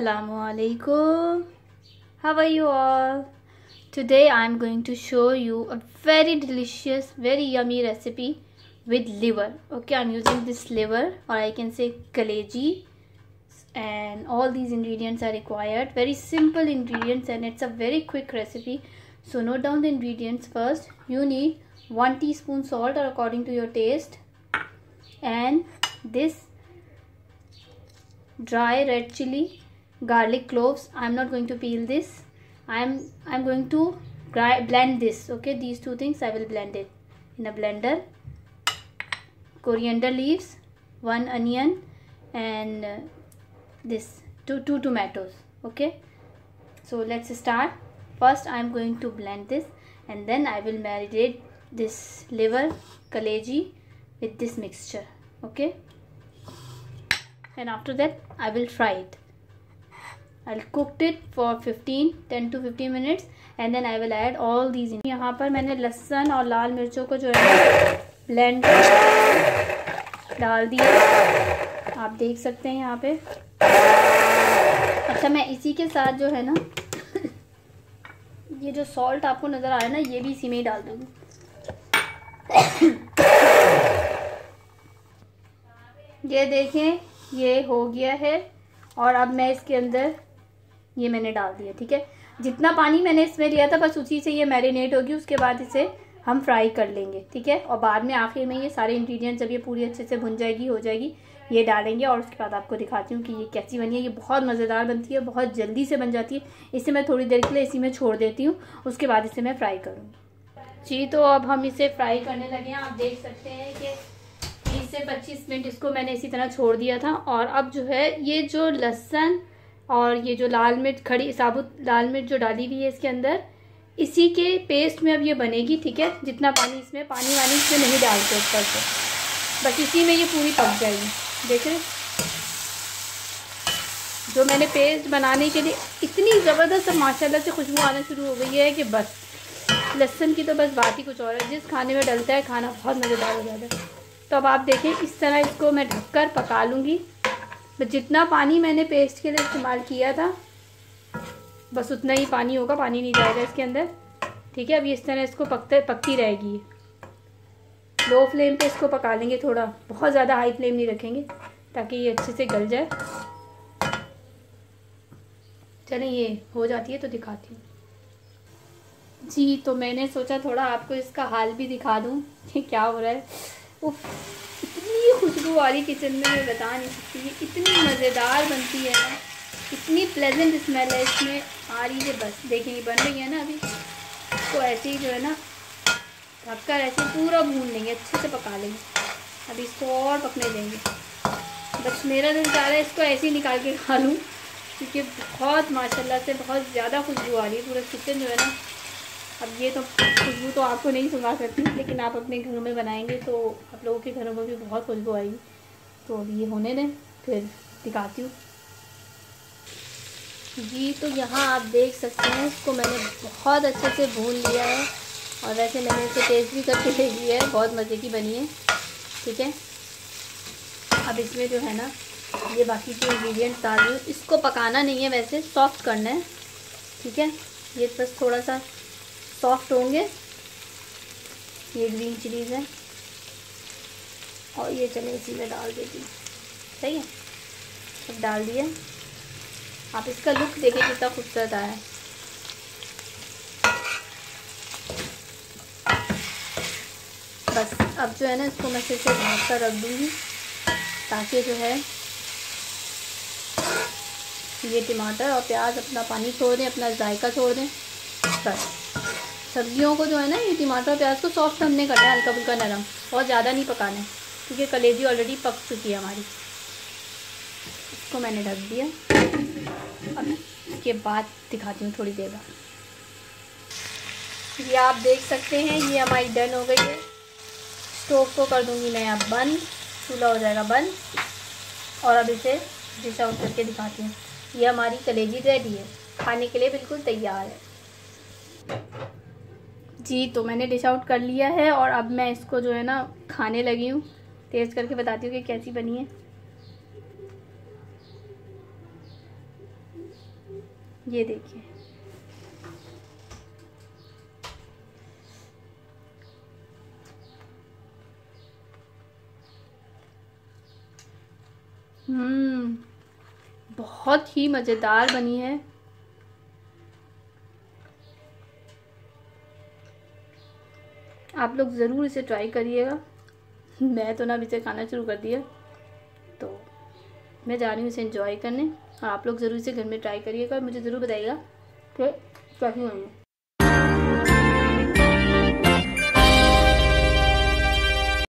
Assalamualaikum. How are you all? Today I am going to show you a very delicious, very yummy recipe with liver. Okay, I'm using this liver, or I can say kaleji, and all these ingredients are required. Very simple ingredients, and it's a very quick recipe. So note down the ingredients first. You need 1 teaspoon salt, or according to your taste, and this dry red chili, garlic cloves. I'm not going to peel this. I'm going to blend this. Okay, these two things I will blend it in a blender. Coriander leaves, 1 onion, and this two tomatoes. Okay, so let's start. First I'm going to blend this, and then I will marinate this liver kaleji with this mixture. Okay, and after that I will fry it. I'll cook it for 10 to 15 minutes, and then I will add all these in. यहाँ पर मैंने लहसुन और लाल मिर्चों को जो है blend डाल दिया, आप देख सकते हैं यहाँ पे। अच्छा, मैं इसी के साथ जो है ना ये जो सॉल्ट आपको नज़र आ रहा है ना, ये भी इसी में ही डाल दूँगी। ये देखें, ये हो गया है, और अब मैं इसके अंदर ये मैंने डाल दिया। ठीक है, जितना पानी मैंने इसमें लिया था बस उसी से ये मैरिनेट होगी। उसके बाद इसे हम फ्राई कर लेंगे। ठीक है, और बाद में आखिर में ये सारे इंग्रेडिएंट्स जब ये पूरी अच्छे से भुन जाएगी, हो जाएगी, ये डालेंगे, और उसके बाद आपको दिखाती हूँ कि ये कैसी बनी है। ये बहुत मज़ेदार बनती है, बहुत जल्दी से बन जाती है। इसे मैं थोड़ी देर के लिए इसी में छोड़ देती हूँ, उसके बाद इसे मैं फ्राई करूँगी। जी, तो अब हम इसे फ्राई करने लगे हैं। आप देख सकते हैं कि 20 से 25 मिनट इसको मैंने इसी तरह छोड़ दिया था। और अब जो है ये जो लहसुन और ये जो लाल मिर्च, खड़ी साबुत लाल मिर्च जो डाली हुई है इसके अंदर, इसी के पेस्ट में अब ये बनेगी। ठीक है, जितना पानी इसमें, पानी वानी इसमें नहीं डालते ऊपर से, बस इसी में ये पूरी पक जाएगी। देखें, जो मैंने पेस्ट बनाने के लिए इतनी ज़बरदस्त माशाल्लाह से खुशबू आना शुरू हो गई है कि बस लहसुन की तो बस बात ही कुछ और है। जिस खाने में डलता है खाना बहुत मज़ेदार हो जाता है। तो अब आप देखें, इस तरह इसको मैं ढककर पका लूँगी। जितना पानी मैंने पेस्ट के लिए इस्तेमाल किया था बस उतना ही पानी होगा, पानी नहीं जाएगा इसके अंदर। ठीक है, अब इस तरह इसको पकती रहेगी। लो फ्लेम पे इसको पका लेंगे थोड़ा, बहुत ज़्यादा हाई फ्लेम नहीं रखेंगे ताकि ये अच्छे से गल जाए। चलें, ये हो जाती है तो दिखाती हूँ। जी, तो मैंने सोचा थोड़ा आपको इसका हाल भी दिखा दूँ कि क्या हो रहा है। उफ, इतनी खुशबू आ रही किचन में, मैं बता नहीं सकती। ये इतनी मज़ेदार बनती है ना, इतनी प्लेजेंट स्मेल है इसमें आ रही है। बस देखेंगे, बन रही है ना अभी। तो ऐसे ही जो है ना ढककर ऐसे पूरा भून लेंगे, अच्छे से पका लेंगे। अभी इसको और पकने देंगे। बस मेरा दिल चाह रहा है इसको ऐसे ही निकाल के खा लूँ, क्योंकि बहुत माशाल्लाह से बहुत ज़्यादा खुशबू आ रही है। पूरा किचन जो है ना, अब ये तो खुशबू तो आपको नहीं सुना सकती, लेकिन आप अपने घरों में बनाएंगे तो आप लोगों के घरों में भी बहुत खुशबू आएगी। तो अभी ये होने दें, फिर दिखाती हूँ। जी, तो यहाँ आप देख सकते हैं, इसको मैंने बहुत अच्छे से भून लिया है, और वैसे मैंने इसे टेस्ट भी करके देख लिया है, बहुत मज़े की बनी है। ठीक है, अब इसमें जो है ना ये बाकी के इंग्रेडिएंट्स डाल दूँ। इसको पकाना नहीं है, वैसे सॉफ्ट करना है। ठीक है, ये बस थोड़ा सा सॉफ्ट होंगे। ये ग्रीन चिलीज़ है, और ये चले इसी में डाल देती हूँ। सही है, अब डाल दिया। आप इसका लुक देखिए कितना खूबसूरत आया है। बस अब जो है ना इसको मैं फिर से ढक कर रख दूँगी, ताकि जो है ये टमाटर और प्याज अपना पानी छोड़ दें, अपना जायका छोड़ दें। बस सब्जियों को जो है ना, ये टमाटर और प्याज को सॉफ्ट हमने करना है, हल्का फुल्का नरम, बहुत ज़्यादा नहीं पकाना है, क्योंकि कलेजी ऑलरेडी पक चुकी है हमारी। इसको मैंने ढक दिया। अब इसके बाद दिखाती हूँ थोड़ी देर बाद। ये आप देख सकते हैं, ये हमारी डन हो गई है। स्टोव को कर दूँगी मैं अब बंद, चूल्हा हो जाएगा बंद, और अब इसे डिश आउट करके दिखाती हूँ। ये हमारी कलेजी रेडी है, खाने के लिए बिल्कुल तैयार है। जी, तो मैंने डिश आउट कर लिया है, और अब मैं इसको जो है ना खाने लगी हूँ। टेस्ट करके बताती हूँ कि कैसी बनी है। ये देखिए। बहुत ही मज़ेदार बनी है। आप लोग ज़रूर इसे ट्राई करिएगा। मैं तो ना अभी से खाना शुरू कर दिया, तो मैं जा रही हूँ इसे एंजॉय करने। और आप लोग ज़रूर इसे घर में ट्राई करिएगा और मुझे ज़रूर बताइएगा कि कैसी बनी है।